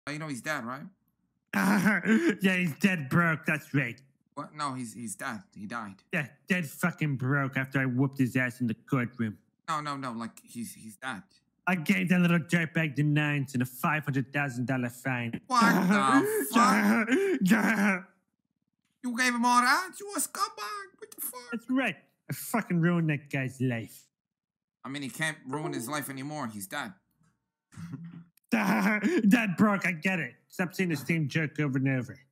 Oh, you know he's dead, right? Yeah, he's dead broke. That's right. What? No, he's dead. He died. Yeah, dead fucking broke after I whooped his ass in the courtroom. No. Like he's dead. I gave that little dirtbag the nines and a $500,000 fine. What the fuck? You gave him all that? You a scumbag? What the fuck? That's right. I fucking ruined that guy's life. I mean, he can't ruin his life anymore. He's dead. Dead broke. I get it. Stop saying the same joke over and over.